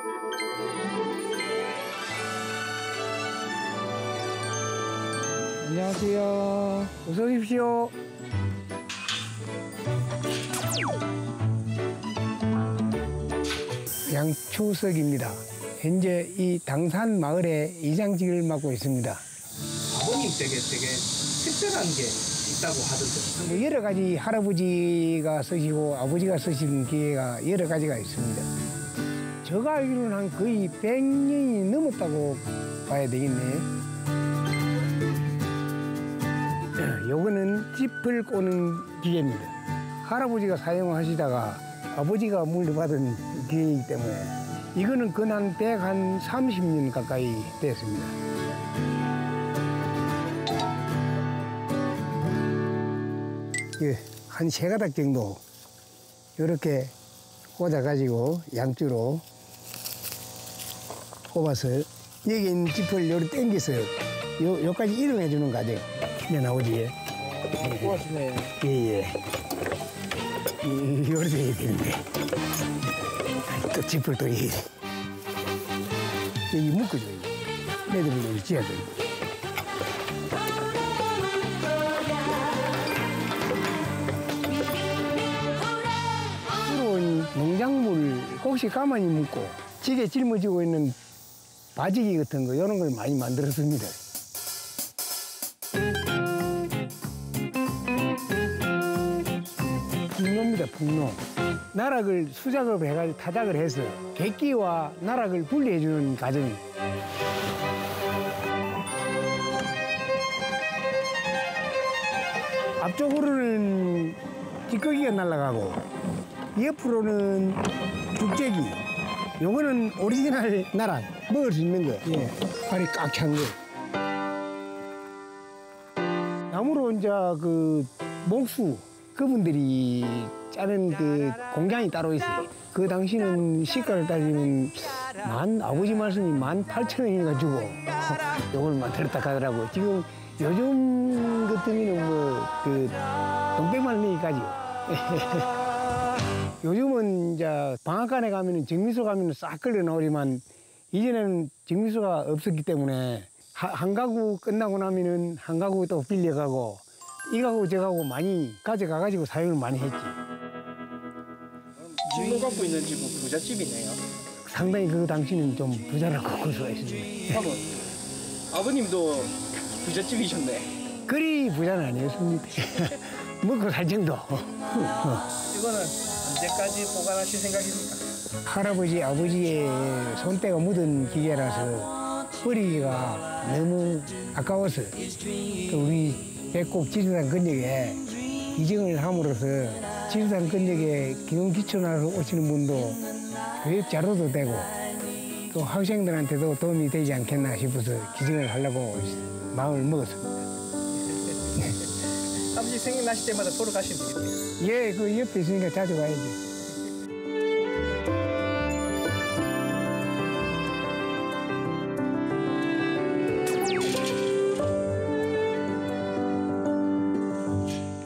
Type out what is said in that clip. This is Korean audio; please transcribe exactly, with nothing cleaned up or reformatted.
안녕하세요. 어서 오십시오. 양추석입니다. 현재 이 당산 마을의 이장직을 맡고 있습니다. 아버님 댁에 되게 특별한 게 있다고 하던데. 뭐 여러 가지 할아버지가 쓰시고 아버지가 쓰신 기계가 여러 가지가 있습니다. 제가 알기로는 한 거의 백 년이 넘었다고 봐야 되겠네. 요거는 짚을 꼬는 기계입니다. 할아버지가 사용하시다가 아버지가 물려받은 기계이기 때문에 이거는 근한 백삼십 년 가까이 됐습니다. 예, 한 세 가닥 정도 이렇게 꽂아가지고 양쪽으로 꼽아서 여기 있는 짚을 요리 당겨서 요, 요까지 이동해 주는 과정. 네, 나오지? 고맙습니다. 예, 예. 이, 요리 돼야 되는데. 또 짚을 또 이, 여기 묶어줘. 매듭을 여기 쥐어야 돼. 주로 농작물 혹시 가만히 묶고 지게 짊어지고 있는 바지기 같은 거 이런 걸 많이 만들었습니다. 풍로입니다, 풍로. 나락을 수작업을 해가지고 타작을 해서 객기와 나락을 분리해주는 과정입니다. 앞쪽으로는 찌꺼기가 날아가고 옆으로는 죽재기. 요거는 오리지널 나락, 먹을 수 있는 거. 예, 발이 꽉 찬 거. 나무로 이제 그 목수 그분들이 짜는 그 공장이 따로 있어요. 그 당시는 시가를 따지면 만 아버지 말씀이 만 팔천 원이 가지고 요걸 만들었다 하더라고. 지금 요즘 같으면 뭐 그 동백만 원이까지요. 요즘은 이제 방앗간에 가면은 정미소 가면은 싹 걸려 나오지만 이전에는 정미소가 없었기 때문에 한 가구 끝나고 나면은 한 가구 또 빌려가고 이 가구 저 가구 많이 가져가가지고 사용을 많이 했지. 지금 갖고 있는 집은 부잣집이네요. 상당히 그 당시는 좀 부자라고 볼 수가 있습니다. 아버, 아버님도 부잣집이셨네. 그리 부자는 아니었습니다. 먹고 살 정도. 이거는 언제까지 보관하실 생각입니까? 할아버지, 아버지의 손때가 묻은 기계라서 버리기가 너무 아까워서 우리 백곡 지리산 근역에 이정을 함으로써 지리산 근역에 기농기촌하러 오시는 분도 교육자료도 되고 또 학생들한테도 도움이 되지 않겠나 싶어서 기증을 하려고 마음을 먹었습니다. 아버지 생일 나실 때마다 보러 가시면 되겠네요. 예, 그 옆에 있으니까 자주 가야지.